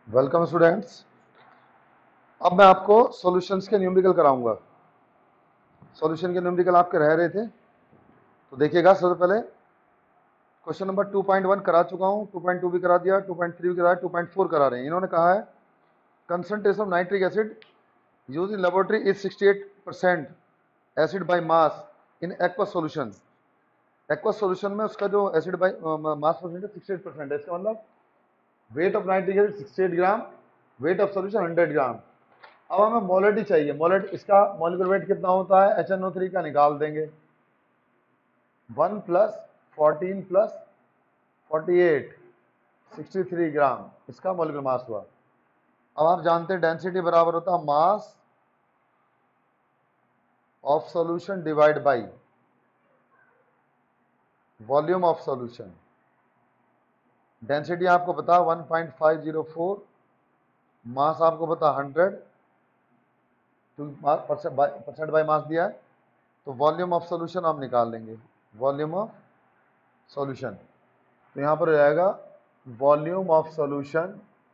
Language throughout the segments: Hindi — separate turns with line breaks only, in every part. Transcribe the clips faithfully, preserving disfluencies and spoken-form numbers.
Welcome students. अब मैं आपको सॉल्यूशंस के न्यूमेरिकल कराऊंगा। सॉल्यूशन के न्यूमेरिकल आपके रह रहे थे, तो देखिएगा। सबसे पहले question number two point one करा चुका हूं, टू पॉइंट टू भी करा दिया, टू पॉइंट थ्री भी करा, टू पॉइंट फोर करा रहे हैं। इन्होंने कहा है concentration of nitric acid use in laboratory is sixty eight percent acid by mass in aqueous solution. Aqueous solution में उसका जो एसिड बाई मास परसेंट है सिक्सटी एट परसेंट है। इसका मतलब weight of nitric acid sixty eight gram, weight of solution hundred gram. अब हमें मोलरिटी चाहिए। मोलर इसका मॉलिक्यूलर वेट कितना होता है, एच एन ओ थ्री का निकाल देंगे। One plus fourteen plus forty eight sixty three gram इसका मॉलिक्यूलर मास हुआ। अब आप जानते हैं डेंसिटी बराबर होता है mass of solution divide by volume of solution. Density आपको पता one point five zero four, mass आपको पता हंड्रेड, परसेंट बाई मास दिया है, तो वॉल्यूम ऑफ सॉल्यूशन हम निकाल लेंगे। वॉल्यूम ऑफ सॉल्यूशन तो यहां पर हो जाएगा वॉल्यूम ऑफ सॉल्यूशन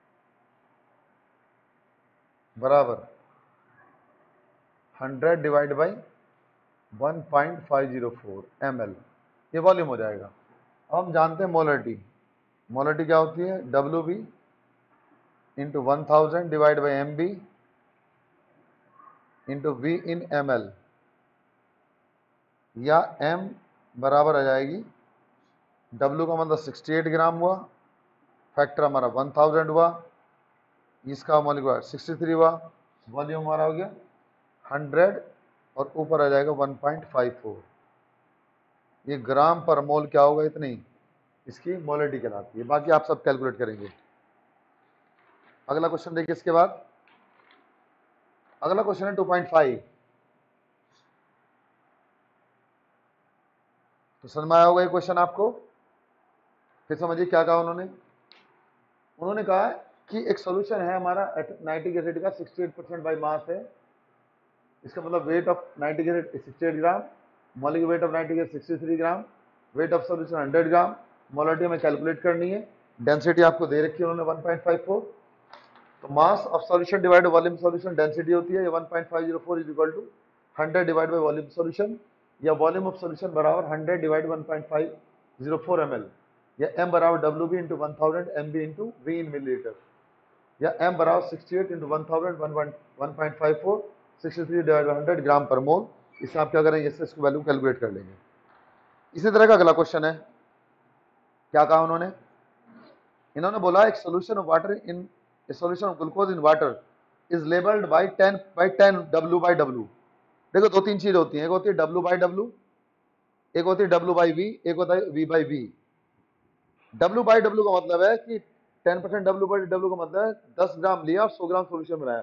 बराबर hundred divide by one point five zero four M L, ये वॉल्यूम हो जाएगा। अब हम जानते हैं मोलरिटी। मोलरिटी क्या होती है, W B into one thousand divide by M B into V in M L, या m बराबर आ जाएगी W का मतलब सिक्सटी एट ग्राम हुआ, फैक्टर हमारा वन थाउजेंड हुआ, इसका मॉलिक्यूलर सिक्सटी थ्री हुआ, वॉल्यूम हमारा हो गया हंड्रेड और ऊपर आ जाएगा वन पॉइंट फाइव फोर। ये ग्राम पर मोल क्या होगा, इतनी इसकी मोलरिटी कहलाती है। बाकी आप सब कैलकुलेट करेंगे। अगला क्वेश्चन देखिए। इसके बाद अगला क्वेश्चन है टू पॉइंट फाइव। तो समझ में आया होगा ये क्वेश्चन आपको। फिर समझिए क्या कहा उन्होंने। उन्होंने कहा कि एक सॉल्यूशन है हमारा नाइट्रिक एसिड का sixty eight percent by mass है। इसका मतलब weight of nitric acid sixty eight gram, molecular weight of nitric acid sixty three gram, weight of solution hundred gram, molarity हमें कैलकुलेट करनी है। डेंसिटी आपको दे रखी है उन्होंने वन पॉइंट फाइव फोर। तो mass of solution divide volume solution density होती है one point five zero four is equal to hundred divide by volume solution, या वॉल्यूम ऑफ सॉल्यूशन बराबर hundred divide one point five zero four M L, या एम बराबर W B into one thousand M B into V in millilitre, या m बराबर sixty eight into one thousand one point five four sixty three divide hundred gram per mole. इससे आप क्या करेंगे, इससे इसको वैल्यू कैलकुलेट कर लेंगे। इसी तरह का अगला क्वेश्चन है। क्या कहा उन्होंने, इन्होंने बोला एक solution of water in solution of glucose in water is labelled by ten by ten W by W. देखो दो तीन चीज होती है, एक होती है डब्ल्यू बाई डब्ल्यू, एक होती है डब्ल्यू बाई वी, एक होता है V by V. W by W का मतलब है कि ten percent W by W का मतलब है दस ग्राम लिया और सौ ग्राम सोल्यूशन बनाया।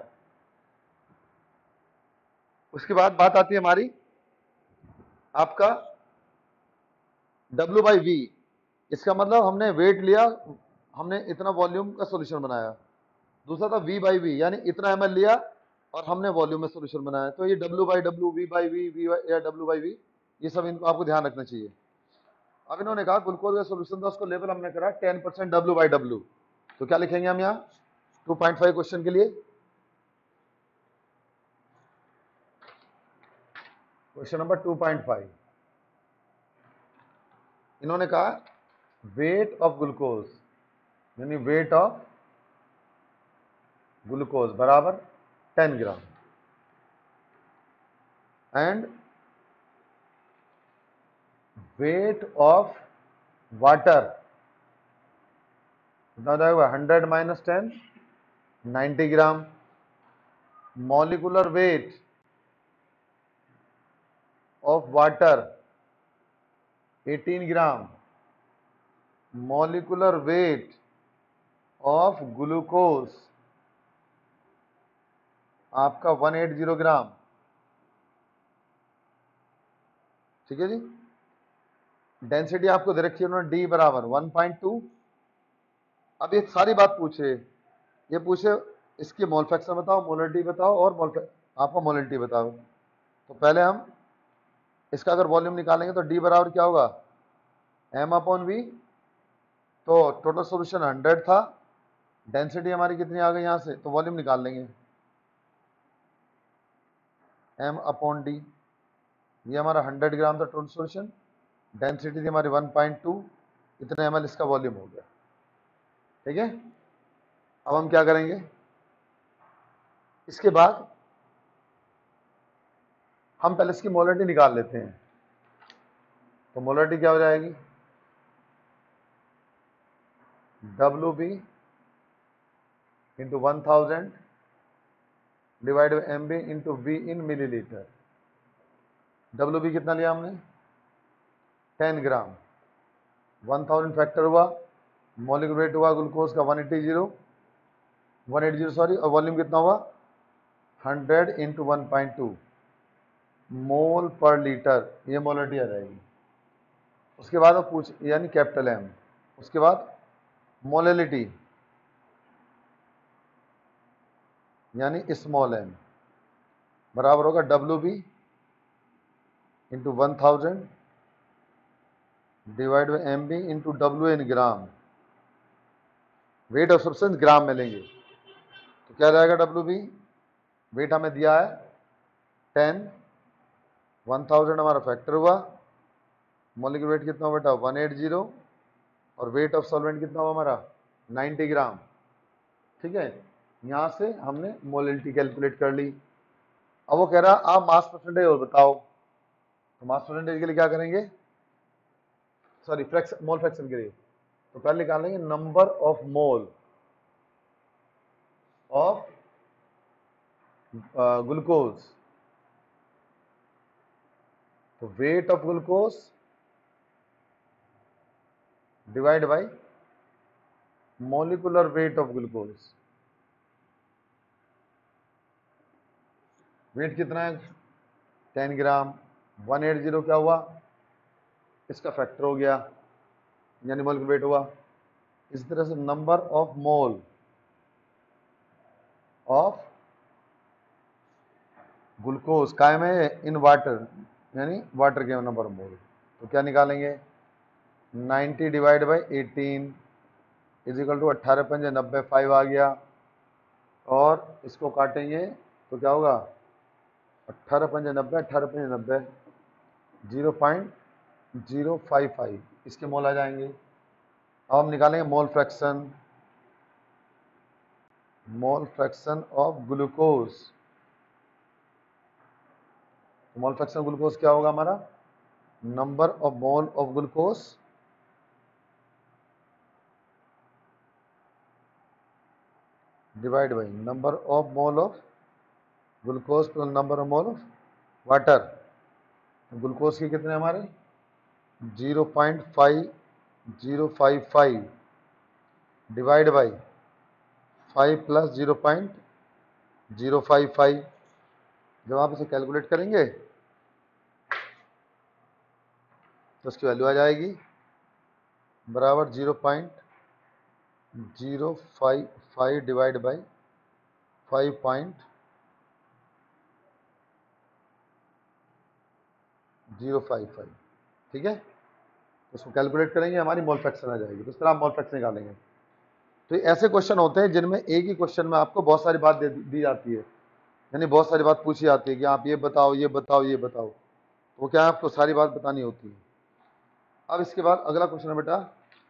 उसके बाद बात आती है हमारी आपका W बाई वी। इसका मतलब हमने वेट लिया, हमने इतना वॉल्यूम का सॉल्यूशन बनाया। दूसरा था V बाई वी, यानी इतना एम एल लिया और हमने वॉल्यूम में सॉल्यूशन बनाया। तो ये W by W, V by V, V या W बाई वी, ये सब इनको आपको ध्यान रखना चाहिए। अब इन्होंने कहा ग्लूकोज का सॉल्यूशन था, उसको लेवल हमने करा ten percent W by W. तो क्या लिखेंगे हम यहाँ टू पॉइंट फाइव क्वेश्चन के लिए। Question number two point five, इन्होंने कहा वेट ऑफ ग्लूकोज, यानी वेट ऑफ ग्लूकोज बराबर ten gram and weight of water कितना जाएगा, hundred minus ten ninety gram. Molecular weight of water eighteen gram. Molecular weight of glucose आपका वन एट जीरो ग्राम। ठीक है जी। डेंसिटी आपको दे रखी है उन्होंने डी बराबर वन पॉइंट टू। अब ये सारी बात पूछे, ये पूछे इसकी मोल फ्रैक्शन बताओ, मोलरिटी बताओ और मोल आपका मोलरिटी बताओ। तो पहले हम इसका अगर वॉल्यूम निकालेंगे तो डी बराबर क्या होगा, एम अपॉन वी। तो टोटल सॉल्यूशन हंड्रेड था, डेंसिटी हमारी कितनी आ गई यहाँ से, तो वॉल्यूम निकाल लेंगे, एम अपॉन डी। ये हमारा हंड्रेड ग्राम था टोटल सॉल्यूशन, डेंसिटी थी हमारी वन पॉइंट टू, इतने एम एल इसका वॉल्यूम हो गया। ठीक है, अब हम क्या करेंगे, इसके बाद हम पहले इसकी मोलरिटी निकाल लेते हैं। तो मोलरिटी क्या हो जाएगी, W B into one thousand divide by M B into V in millilitre. W B कितना लिया हमने, ten gram, one thousand factor हुआ, मॉलिक्यूलर वेट हुआ ग्लूकोज का one eighty zero one eighty zero sorry, और वॉल्यूम कितना हुआ, hundred into one point two mole per litre, ये मोलरिटी आ जाएगी। उसके बाद अब पूछ, यानी कैपिटल एम, उसके बाद मोलैलिटी यानी स्मॉल एम बराबर होगा W B into one thousand divide by M B into W in gram, weight of substance gram में लेंगे। तो क्या रहेगा, डब्ल्यू बी वेट हमें दिया है टेन, वन थाउजेंड हमारा फैक्टर हुआ, मॉलिक्यूलर वेट कितना हुआ बेटा वन एट जीरो, और वेट ऑफ सॉल्वेंट कितना हुआ हमारा नाइन्टी ग्राम। ठीक है, यहाँ से हमने मोलैलिटी कैलकुलेट कर ली। अब वो कह रहा आप मास परसेंटेज और बताओ, तो मास परसेंटेज के लिए क्या करेंगे, सॉरी फ्रैक्शन, मोल फ्रैक्शन के लिए तो पहले निकालेंगे number of mole of glucose, तो weight of glucose divide by molecular weight of glucose. Weight कितना है, ten gram, one eight zero क्या हुआ, इसका फैक्टर हो गया, यानी मोलिकुलर वेट हुआ। इस तरह से number of mole of glucose कायम है इन वाटर, यानी वाटर के नंबर ऑफ मोल, तो क्या निकालेंगे, ninety divide by eighteen is equal to अट्ठारह पंजे नब्बे, फाइव आ गया, और इसको काटेंगे तो क्या होगा, अट्ठारह पंजे नब्बे, अट्ठारह पंजे नब्बे, zero point zero five five इसके मोल आ जाएंगे। अब हम निकालेंगे mole fraction, mole fraction of glucose. Mole fraction of glucose क्या होगा हमारा, number of mole of glucose divide by number of mole of glucose plus number of mole of water. Glucose के कितने हमारे zero point five zero five five divide by five plus zero point zero five five. जब आप इसे कैलकुलेट करेंगे तो उसकी वैल्यू आ जाएगी बराबर zero point zero five five divide by five point zero five five. ठीक है, उसको कैलकुलेट करेंगे हमारी मोल फ्रैक्शन आ जाएगी। तो इस तरह आप मोल फ्रैक्शन निकालेंगे। तो ऐसे क्वेश्चन होते हैं जिनमें एक ही क्वेश्चन में आपको बहुत सारी बात दी जाती है, यानी बहुत सारी बात पूछी जाती है कि आप ये बताओ ये बताओ ये बताओ, तो क्या आपको सारी बात बतानी होती है। अब इसके बाद अगला क्वेश्चन है बेटा,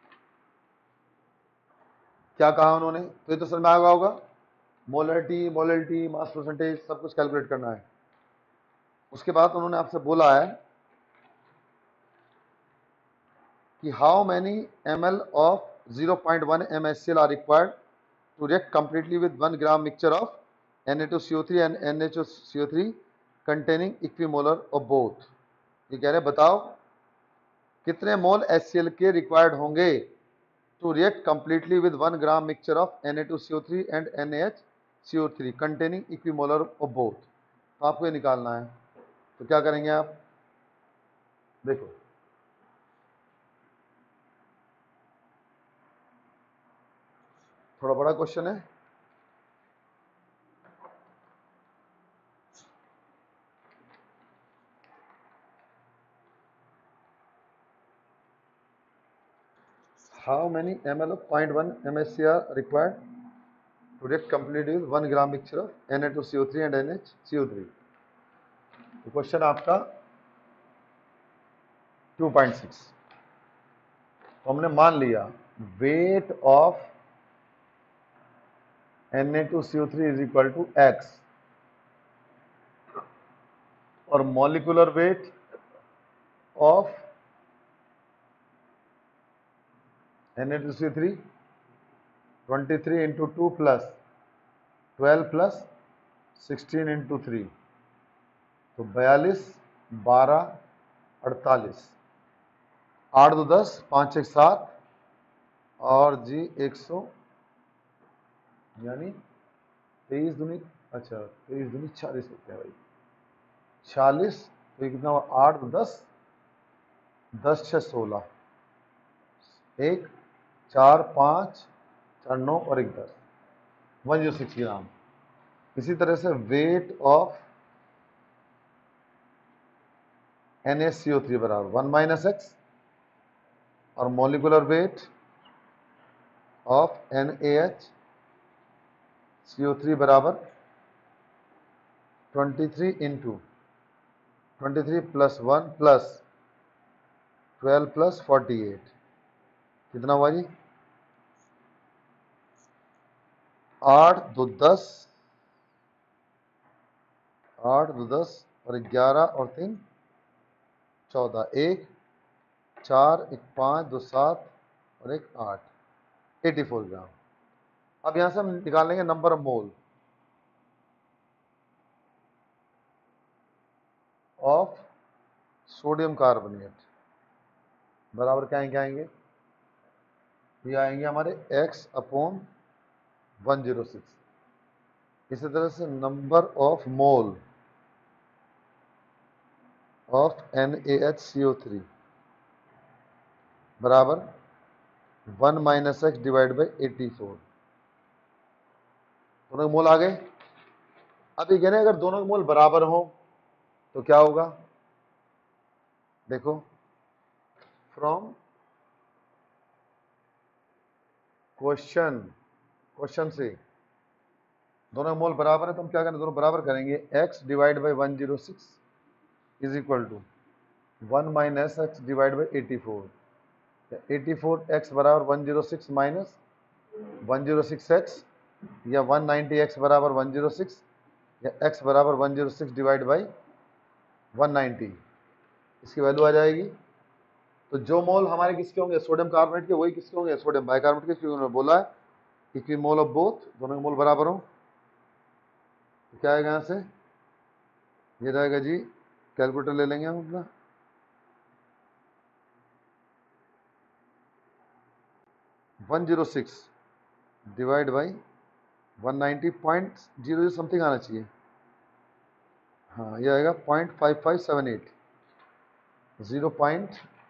क्या कहा उन्होंने, तो ये तो समझ में आ गया होगा, मोलरिटी मोलरिटी मास परसेंटेज सब कुछ कैलकुलेट करना है। उसके बाद उन्होंने आपसे बोला है कि how many M L of zero point one M S C L are required to react completely with one gram mixture of N A two C O three and N H O C O three containing equimolar of both. ये कह रहे बताओ कितने मोल एच सी एल के रिक्वायर्ड होंगे to react completely with one gram mixture of N A two C O three and N A H C O three containing equimolar of both. तो आपको ये निकालना है, तो क्या करेंगे आप, देखो थोड़ा बड़ा क्वेश्चन है, how many ml of zero point one M S C are required to react completely with one gram mixture of N A two C O three and N H C O three. तो क्वेश्चन आपका टू पॉइंट सिक्स, तो हमने मान लिया weight of N A two C O three is equal to X और molecular weight of N A two C O three twenty three into two plus twelve plus sixteen into three, तो बयालीस, बारह, अड़तालीस, आठ दो दस, पाँच एक सात और जी एक सौ, यानी तेईस दूनी, अच्छा तेईस दूनी चालीस होते हैं भाई, चालीस, तो ये कितना हुआ, आठ दो दस, दस छः सोलह, एक चार पाँच चार नौ और एक दस, वन जीरो सिक्स ग्राम। इसी तरह से weight of N A C O three बराबर वन माइनस एक्स और molecular weight of N A H C O three बराबर twenty three into twenty three plus one plus twelve plus forty eight, कितना हुआ जी, आठ दो दस, आठ दो दस और ग्यारह और तीन चौदह, एक चार एक पाँच दो सात और एक आठ, एटी फोर ग्राम। अब यहां से हम निकाल लेंगे number of mole of sodium carbonate बराबर क्या आएंगे, आएंगे ये आएंगे हमारे x upon one zero six. इसी तरह से number of mole of N A H C O three बराबर one minus x divide by eighty four, दोनों के मोल आ गए। अब ये कहने अगर दोनों के मोल बराबर हो तो क्या होगा, देखो फ्रॉम क्वेश्चन, क्वेश्चन से दोनों मोल बराबर है तो हम क्या करें, दोनों बराबर करेंगे, x divide by one zero six is equal to one minus x divide by eighty four, eighty four X बराबर one zero six minus one zero six X, या वन नाइन्टी एक्स बराबर वन जीरो सिक्स, या x बराबर one zero six divide by one ninety, इसकी वैल्यू आ जाएगी। तो जो मोल हमारे किसके होंगे सोडियम कार्बोनेट के, वही किसके होंगे सोडियम बाइकार्बोनेट के, क्योंकि उन्होंने बोला है इक्वी मोल ऑफ बोथ, दोनों के मोल बराबर हो। तो क्या आएगा यहाँ से, ये रहेगा जी, कैलकुलेटर ले लेंगे हम अपना, one zero six divide by one ninety, point zero something आना चाहिए, हाँ ये आएगा point five five seven eight, zero point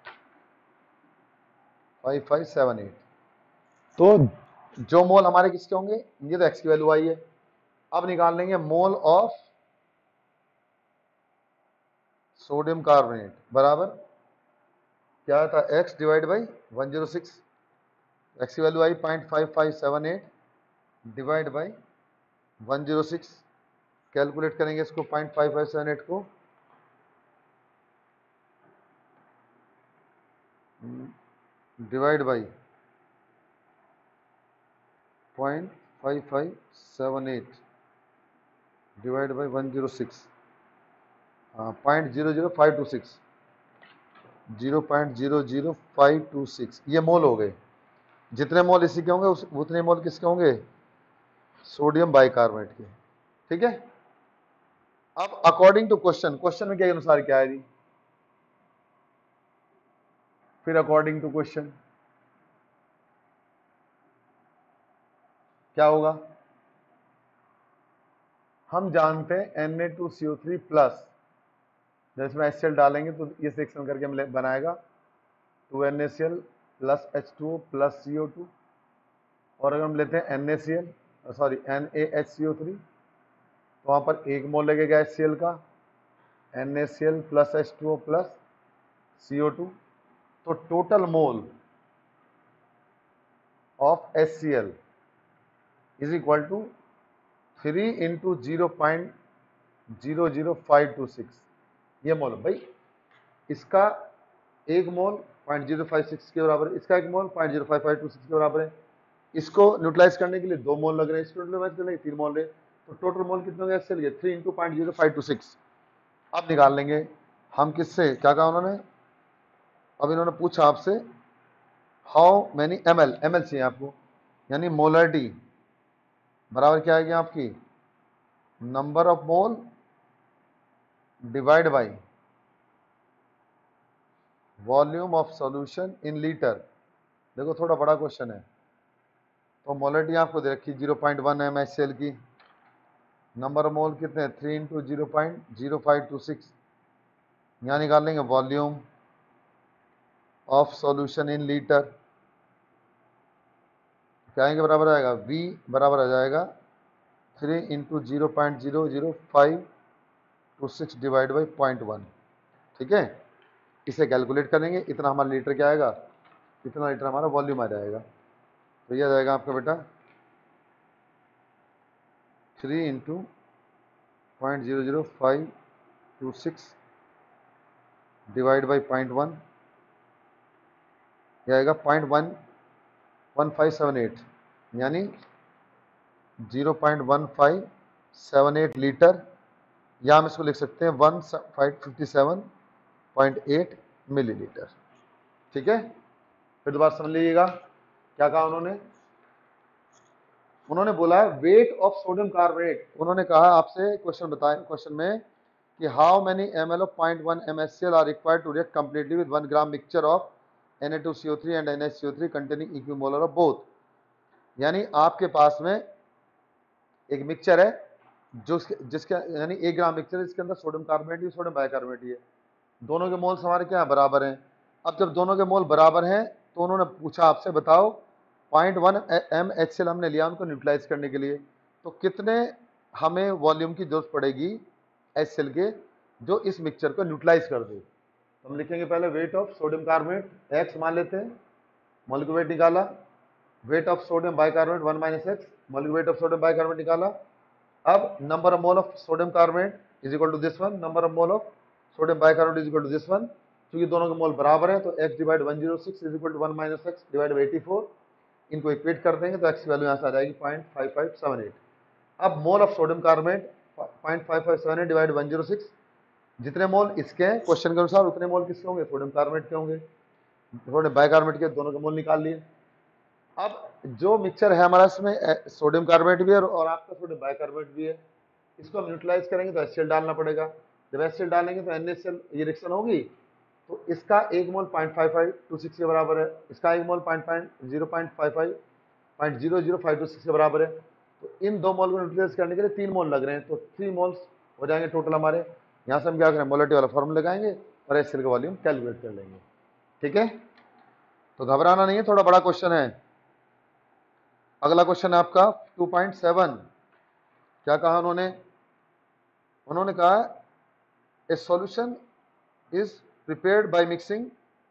five five seven eight. तो जो मोल हमारे किसके होंगे, ये तो एक्स की वैल्यू आई है। अब निकाल लेंगे मोल ऑफ सोडियम कार्बोनेट बराबर क्या था, X divide by one zero six, X की वैल्यू आई point five five seven eight divide by one zero six, calculate करेंगे इसको point five five seven eight को, divide by point five five seven eight divide by one zero six, हाँ point zero zero five two six, zero point zero zero five two six, ये मोल हो गए। जितने मोल इसी के होंगे उस उतने मोल किसके होंगे, सोडियम बाइकार्बोनेट के, ठीक है। अब अकॉर्डिंग टू क्वेश्चन, क्वेश्चन में के अनुसार क्या है जी, फिर अकॉर्डिंग टू क्वेश्चन क्या होगा, हम जानते हैं N A two C O three plus, जब इसमें एच सी एल डालेंगे तो ये सेक्शन करके हम बनाएगा two N A C L plus H two O plus C O two, और अगर हम लेते हैं N A C L sorry N A H C O three तो वहाँ पर एक मोल लगेगा एच सी एल का, N A C L plus H two O plus C O two, तो total mole of H C L is equal to three into zero point zero zero five two six, ये मोल भाई, इसका एक mole point zero five six के बराबर है, इसका एक mole point zero five five two six के बराबर है। इसको न्यूट्रलाइज करने के लिए दो मोल लग रहे हैं, इसको न्यूट्रलाइज करने के लिए तीन मोल रहे, तो टोटल मोल कितने हो गए एचसीएल के, three into point zero five two six. अब निकाल लेंगे हम किससे, क्या कहा उन्होंने, अब इन्होंने पूछा आपसे how many M L, M L चाहिए आपको, यानी मोलरिटी बराबर क्या आएगी आपकी, number of mole divide by volume of solution in litre. देखो थोड़ा बड़ा क्वेश्चन है, तो मोलरिटी आपको दे रखी zero point one M H C L की, नंबर ऑफ मोल कितने हैं, three into zero point zero five two six, यहाँ निकाल लेंगे volume of solution in litre, क्या के बराबर आएगा, V बराबर आ जाएगा three into zero point zero zero five two six divide by point one. ठीक है, इसे कैलकुलेट करेंगे, इतना हमारा लीटर क्या आएगा, इतना लीटर हमारा वॉल्यूम आ जाएगा। तो यह आ जाएगा आपका बेटा three into point zero zero five two six divide by point one, यह आएगा point one one five seven eight, यानी zero point one five seven eight litre, या हम इसको लिख सकते हैं one five fifty seven point eight millilitre. ठीक है, फिर दोबारा समझ लीजिएगा क्या कहा उन्होंने, उन्होंने बोला वेट ऑफ सोडियम कार्बोनेट, उन्होंने कहा आपसे क्वेश्चन बताएं, क्वेश्चन में कि how many M L of point one M S C L are required to react completely with one gram mixture of N A two C O three and N H C O three containing equimolar of both. यानी आपके पास में एक मिक्सचर है जो जिसके यानी एक ग्राम मिक्सचर है, इसके अंदर सोडियम कार्बोनेट ही सोडियम बाइकार्बोनेट ही है, दोनों के मोल्स हमारे क्या है, बराबर हैं। अब जब दोनों के मोल बराबर हैं तो उन्होंने पूछा आपसे बताओ point one M H C L हमने लिया उनको न्यूट्रलाइज करने के लिए, तो कितने हमें वॉल्यूम की जरूरत पड़ेगी एच सी एल के जो इस मिक्सचर को न्यूट्रलाइज कर दे। तो हम लिखेंगे पहले weight of sodium carbonate, x मान लेते हैं, मॉलिक्यूलर वेट निकाला, weight of sodium bicarbonate one minus x, molecular weight of sodium bicarbonate निकाला। अब number of mole of sodium carbonate is equal to this one, number of mole of sodium bicarbonate is equal to this one, क्योंकि दोनों के मोल बराबर है तो x divide one zero six is equal to one minus x divide by eighty four, इनको इक्वेट कर देंगे तो x की वैल्यू यहाँ से आ जाएगी point five five seven eight. अब mole of sodium carbonate point five five seven eight divide one zero six, जितने मोल इसके हैं क्वेश्चन के अनुसार उतने मोल किसके होंगे, सोडियम कार्बोनेट के होंगे, सोडियम बाइकार्बोनेट के दोनों के मोल निकाल लिए। अब जो मिक्सचर है हमारा इसमें सोडियम कार्बोनेट भी है और आपका सोडियम बाइकार्बोनेट भी है, इसको हम न्यूट्रलाइज करेंगे तो एच सी एल डालना पड़ेगा, जब एच सी एल डालेंगे तो एन ए सी एल ये रिएक्शन होगी, तो इसका एक mole point five five two six के बराबर है, इसका एक mole point point zero point five five point zero zero five two six के बराबर है, तो इन दो मोल को न्यूट्रलाइज करने के लिए तीन मोल लग रहे हैं, तो थ्री मोल्स हो जाएंगे टोटल हमारे। यहाँ से हम क्या करें, मोलरिटी वाला फॉर्मूला लगाएंगे और एच सी एल का वॉल्यूम कैलकुलेट कर लेंगे। ठीक है, तो घबराना नहीं है, थोड़ा बड़ा क्वेश्चन है। अगला क्वेश्चन है आपका टू पॉइंट सेवन, क्या कहा उन्होंने, उन्होंने कहा a solution is prepared by mixing,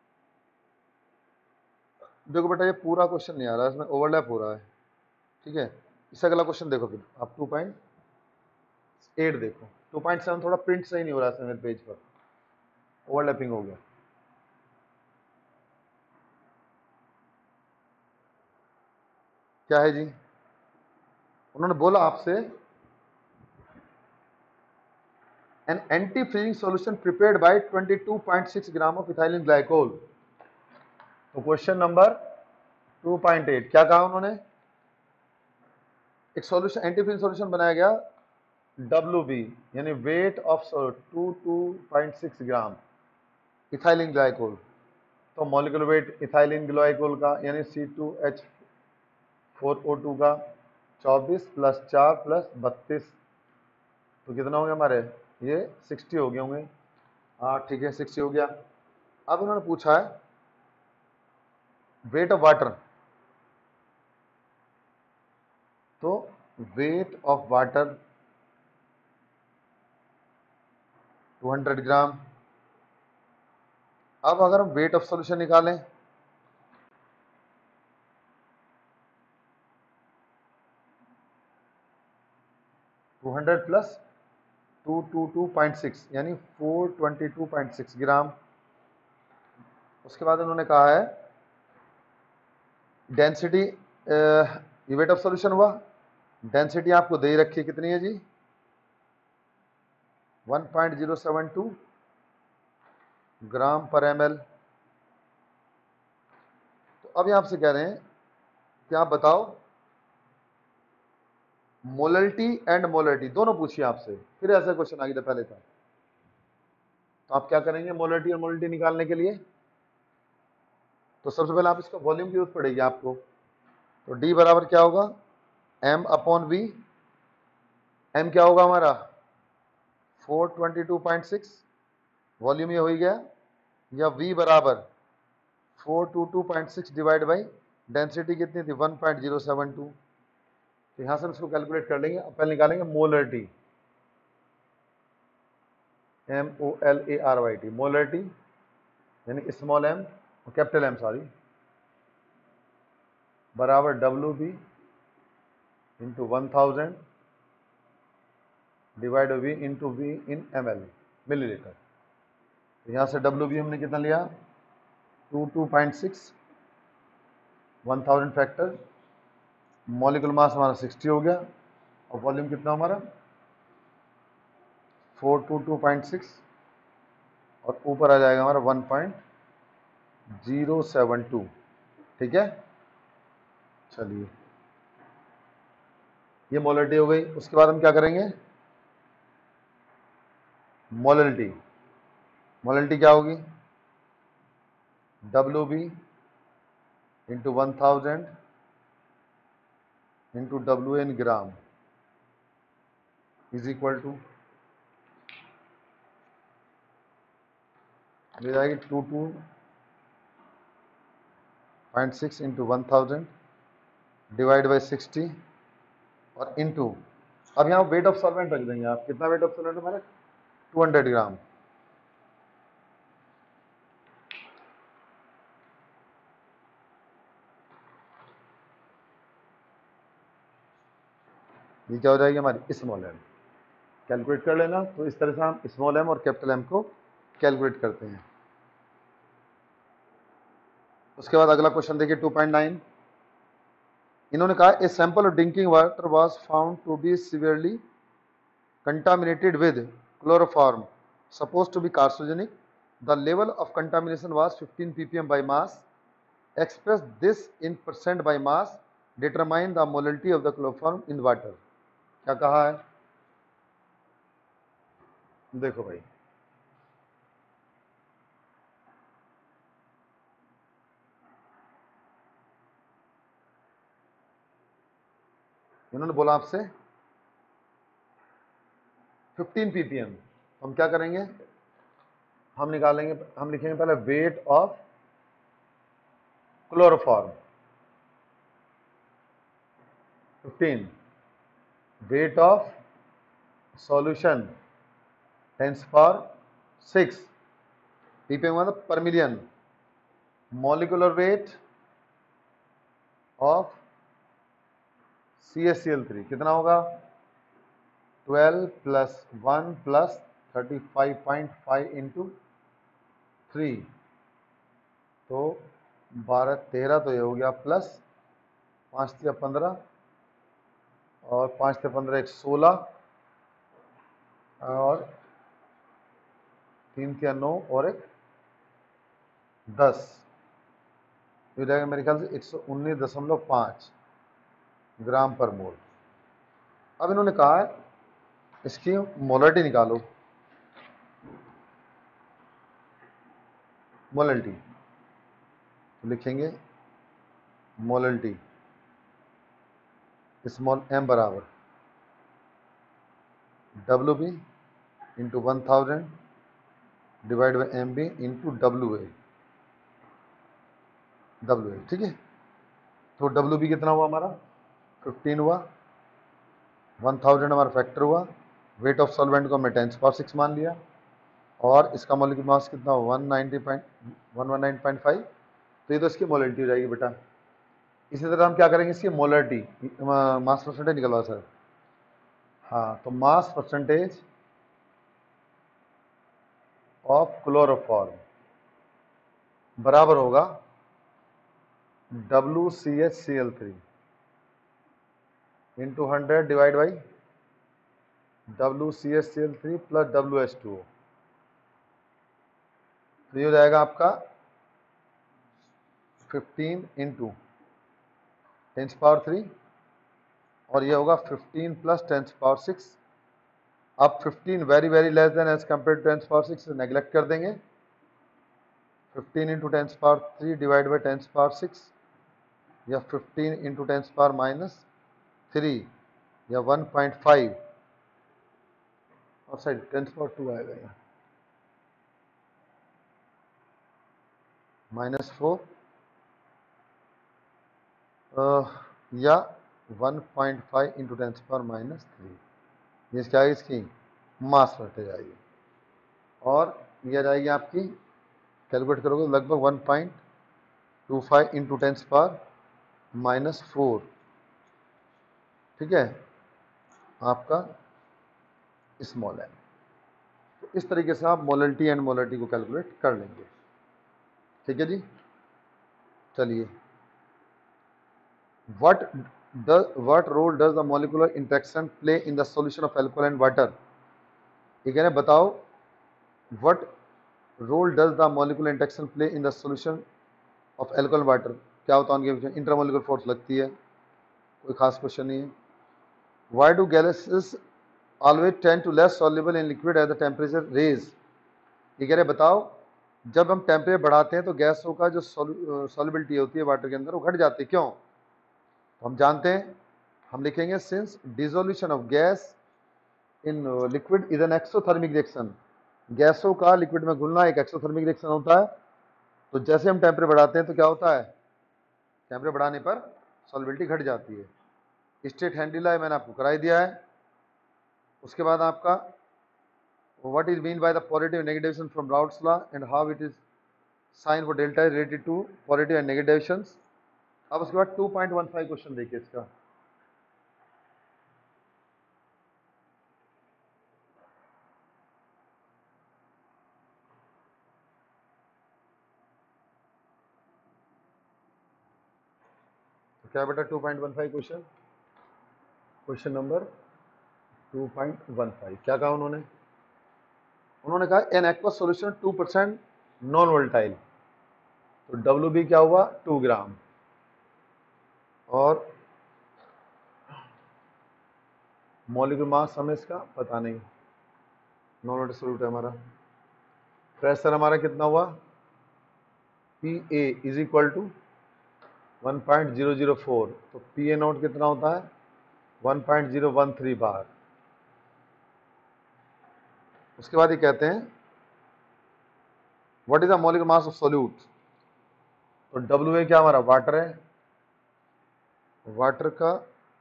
देखो बेटा ये पूरा क्वेश्चन नहीं आ रहा है, इसमें ओवरलैप हो रहा है। ठीक है, इससे अगला क्वेश्चन देखो फिर आप टू पॉइंट एट देखो, टू पॉइंट सेवन थोड़ा प्रिंट सही नहीं हो रहा है मेरे पेज पर, ओवरलैपिंग हो गया। क्या है जी, उन्होंने बोला आपसे an anti freezing solution prepared by twenty two point six gram of ethylene glycol. तो question number two point eight क्या कहा उन्होंने, एक सॉल्यूशन एंटी फ्रीजिंग सॉल्यूशन बनाया गया डब्ल्यू बी यानी weight of two two point six gram ethylene glycol, तो मॉलिक्यूलर वेट इथाइलिन ग्लाइकोल का यानी C two H four O two का चौबीस प्लस चार प्लस बत्तीस, तो कितना हो गया हमारे, ये सिक्सटी हो गए होंगे। हाँ ठीक है, सिक्सटी हो गया। अब उन्होंने पूछा है वेट ऑफ वाटर, तो weight of water two hundred gram. अब अगर हम वेट ऑफ सॉल्यूशन निकालें, two hundred plus two two two point six यानी four twenty two point six gram. उसके बाद उन्होंने कहा है डेंसिटी, ये वेट ऑफ सॉल्यूशन हुआ। डेंसिटी आपको दे रखी है कितनी है जी, one point zero seven two gram पर एम एल। तो अब यहां आपसे कह रहे हैं कि आप बताओ मोलरिटी एंड मोलरिटी दोनों पूछिए आपसे, फिर ऐसा क्वेश्चन आ गया था पहले था। तो आप क्या करेंगे मोलरिटी और मोलरिटी निकालने के लिए, तो सबसे पहले आप इसको वॉल्यूम की जरूरत पड़ेगी आपको। तो D बराबर क्या होगा, M अपॉन V। M क्या होगा हमारा four twenty two point six, volume ये हो ही गया, या V बराबर four two two point six divide by density कितनी थी one point zero seven two. तो यहां से हम इसको कैलकुलेट कर लेंगे। अब पहले निकालेंगे molarity, M O L A R Y T, molarity यानी स्मॉल एम और कैपिटल एम सॉरी, बराबर W B into one thousand divide V into V in M L millilitre. तो यहाँ से डब्ल्यू बी हमने कितना लिया two two point six, one thousand factor, molecular mass हमारा सिक्सटी हो गया, और वॉल्यूम कितना हमारा four two two point six, और ऊपर आ जाएगा हमारा one point zero seven two. ठीक है, चलिए ये मोलरिटी हो गई। उसके बाद हम क्या करेंगे मोलरिटी, मोलरिटी क्या होगी W B into one thousand into W N gram is equal to मिल जाएगी two two point six into one thousand divide by sixty और इंटू, अब यहाँ वेट ऑफ सॉल्वेंट रख देंगे आप, कितना वेट ऑफ सॉल्वेंट हमारे टू हंड्रेड ग्राम। ये क्या हो जाएगी हमारी स्मॉल एम, कैलकुलेट कर लेना। तो इस तरह से हम स्मॉल एम और कैपिटल एम को कैलकुलेट करते हैं। उसके बाद अगला क्वेश्चन देखिए टू पॉइंट नाइन। इन्होंने कहा a sample of drinking water was found to be severely contaminated with chloroform supposed to be carcinogenic. The level of contamination was fifteen p p m by mass. Express this in percent by mass. Determine the molality of the chloroform in water. क्या कहा है देखो भाई, इन्होंने बोला आपसे फिफ्टीन पी पी एम। हम क्या करेंगे, हम निकालेंगे, हम लिखेंगे पहले weight of chloroform fifteen, weight of solution tens power six, PPM मतलब per million, molecular weight of C S C L three कितना होगा twelve plus one plus thirty five point five into three, तो बारह तेरह, तो ये हो गया प्लस पाँच या पंद्रह, और पाँच से पंद्रह एक सोलह, और तीन के नौ, और एक दस, ये जाएगा मेरे ख्याल से एक सौ उन्नीस दशमलव पाँच ग्राम पर मोल। अब इन्होंने कहा है इसकी मोलरिटी निकालो, मोलरिटी तो लिखेंगे मोलरिटी स्मॉल एम बराबर W B into one thousand divide by M B into W A, W A ठीक है। तो डब्ल्यू बी कितना हुआ हमारा फिफ्टीन हुआ, वन थाउजेंड हमारा फैक्टर हुआ, वेट ऑफ सॉल्वेंट को हमने टेंस पावर सिक्स मान लिया, और इसका मॉलिक्यूलर मास कितना one ninety point one one nine point five, तो ये तो इसकी मोलरिटी हो जाएगी बेटा। इसी तरह हम क्या करेंगे इसकी मोलरिटी, मास परसेंटेज निकलवा सर, हाँ, तो मास परसेंटेज ऑफ क्लोरोफॉर्म बराबर होगा W C H C L three into hundred divide by W C H C L three plus W H two O. तो ये हो जाएगा आपका fifteen into tens power three और ये होगा fifteen plus tens power six. अब fifteen very very less than as compare to tens power six neglect कर देंगे। Fifteen into tens power three divide by tens power six या fifteen into tens power minus three या वन पॉइंट फाइव और साइड टेंस पावर टू आएगा यहाँ माइनस फोर या one point five into tens power minus three. ये क्या है इसकी मास परसेंटेज आएगी और ये आ जाएगी आपकी कैलकुलेट करोगे लगभग one point two five into tens power minus four. ठीक है, आपका स्मॉल एन। तो इस तरीके से आप मोलरिटी एंड मोलरिटी को कैलकुलेट कर लेंगे। ठीक है जी, चलिए what does what role does the molecular interaction play in the solution of alcohol and water? ये कह रहे हैं बताओ what role does the molecular interaction play in the solution of alcohol and water? क्या होता है उनके बीच में इंटरमोलिकुलर फोर्स लगती है, कोई खास क्वेश्चन नहीं है। Why do gases always tend to less soluble in liquid as the temperature raise? ये कह रहे बताओ जब हम टेम्परेचर बढ़ाते हैं तो गैसों का जो सॉल्युबिलिटी होती है वाटर के अंदर वो घट जाती है, क्यों? तो हम जानते हैं, हम लिखेंगे since dissolution of gas in liquid is an exothermic reaction. गैसों का लिक्विड में घुलना एक एक्सोथर्मिक रिएक्शन होता है। तो जैसे हम टेम्परेचर बढ़ाते हैं तो क्या होता है, टेम्परेचर बढ़ाने पर सॉल्युबिलिटी घट जाती है। स्टेट हैंडलिला मैंने आपको कराई दिया है। उसके बाद आपका what is mean by the positive negative from Raoult's law and how it is sign for delta is related to positive and negative. अब उसके बाद two point one five question देखिए इसका। तो क्या बेटा two point one five question, question number two point one five क्या कहा उन्होंने? उन्होंने कहा an aqueous solution two percent non volatile. तो डब्ल्यू बी क्या हुआ टू ग्राम और मॉलिक्यूलर मास हमें इसका पता नहीं, नॉन वोल्टाइल सॉल्यूट है हमारा। प्रेशर हमारा कितना हुआ P A is equal to one point zero zero four. तो पी ए नोट कितना होता है one point zero one three bar. उसके बाद ये कहते हैं what is the molecular mass of solute. तो डब्ल्यू ए क्या हमारा वाटर है, वाटर का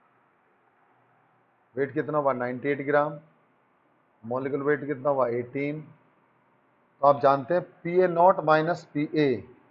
वेट कितना हुआ ninety eight gram, molecular weight कितना हुआ एटीन। तो आप जानते हैं P A not minus P A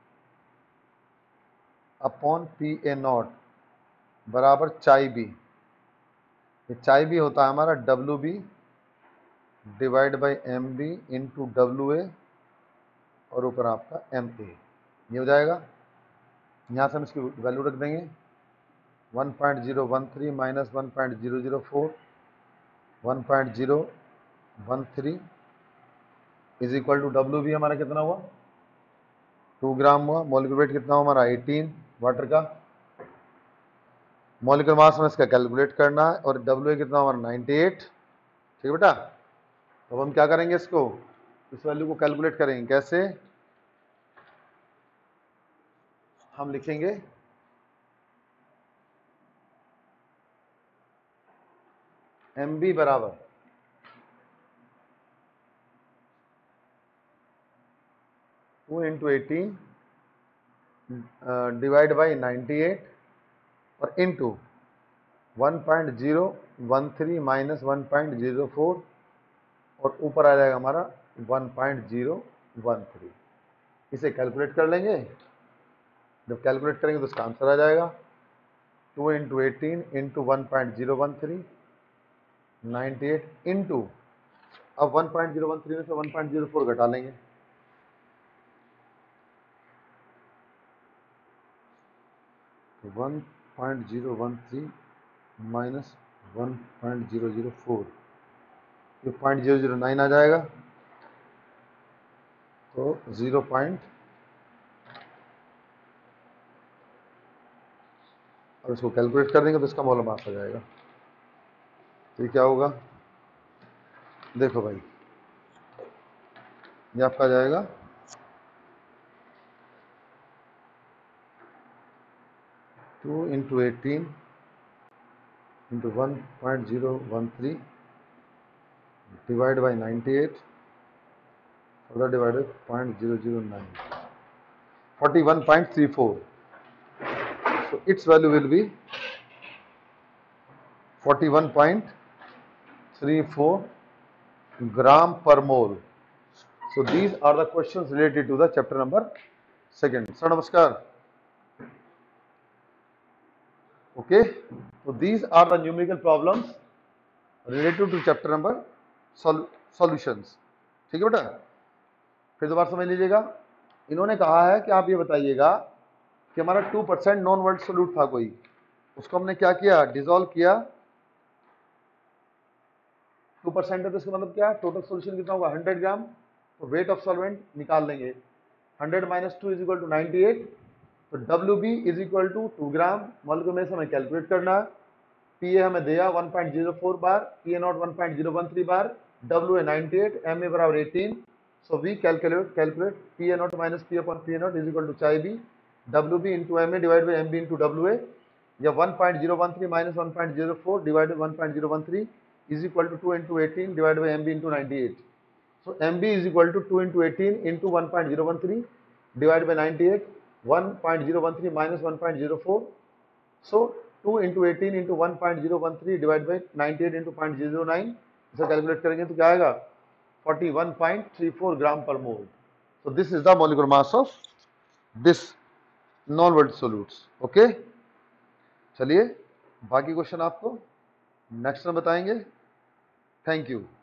upon P A naught बराबर चाई बी। ये चाई बी होता है हमारा W B divide by M B into W A और ऊपर आपका एम ए। ये हो जाएगा, यहाँ से हम इसकी वैल्यू रख देंगे one point zero one three minus one point zero zero four one point zero one three is equal to W B हमारा कितना हुआ टू ग्राम हुआ। मॉलिक्यूलर वेट कितना हुआ हमारा एटीन वाटर का। मॉलिक्यूलर मास में इसका कैलकुलेट करना है और डब्ल्यू ए कितना हमारा नाइंटी एट। ठीक है बेटा, तो अब हम क्या करेंगे इसको, इस वैल्यू को कैलकुलेट करेंगे। कैसे? हम लिखेंगे एम बी बराबर two into eighteen divide by ninety eight और into one point zero one three minus one point zero four और ऊपर आ जाएगा हमारा one point zero one three. इसे कैलकुलेट कर लेंगे, जब कैलकुलेट करेंगे तो इसका आंसर आ जाएगा two into eighteen into one point zero one three ninety eight into, अब one point zero one three में से वन पॉइंट ज़ीरो फोर घटा लेंगे, तो one point zero one three minus one point zero zero four, ये पॉइंट ज़ीरो ज़ीरो नाइन आ जाएगा, तो ज़ीरो पॉइंट, और इसको कैलकुलेट कर देंगे तो इसका मोलर मास आ जाएगा। तो ये क्या होगा, देखो भाई, ये आपका आ जाएगा two into eighteen into one point zero one three divide by ninety eight further divided point zero zero nine, forty one point three four, so its value will be forty-one point three four gram per mole. So these are the questions related to the chapter number second. Sir, namaskar. Okay, so these are the numerical problems related to chapter number sol solutions. ठीक है बेटा, फिर दोबारा समझ लीजिएगा। इन्होंने कहा है कि आप ये बताइएगा कि हमारा two percent non volatile solute था कोई, उसको हमने क्या किया, डिसॉल्व किया। टू परसेंट है तो इसका मतलब क्या, टोटल सोल्यूशन कितना होगा, हंड्रेड ग्राम, तो वेट ऑफ सॉल्वेंट निकाल लेंगे, hundred minus two is equal to ninety eight, तो W B is equal to two gram, molecular में से हमें कैलकुलेट करना है। पी ए हमें दिया one point zero four bar, P A not one point zero one three bar, W A ninety eight, M A बराबर eighteen, so we calculate calculate P A not minus P upon P A not is equal to chi B, W B into M A divide by M B into W A, या one point zero one three minus one point zero four divide by one point zero one three is equal to two into eighteen divided by M B into ninety-eight. So M B is equal to two into eighteen into one point zero one three divided by ninety-eight, one point zero one three minus one point zero four. So two into eighteen into one point zero one three divided by ninety-eight into zero point zero zero nine. इसे कैलकुलेट करेंगे तो क्या आएगा, forty-one point three four gram per mole. So this is the molecular mass of this non-volatile solutes. Okay? चलिए बाकी क्वेश्चन आपको नेक्स्ट में बताएंगे। Thank you.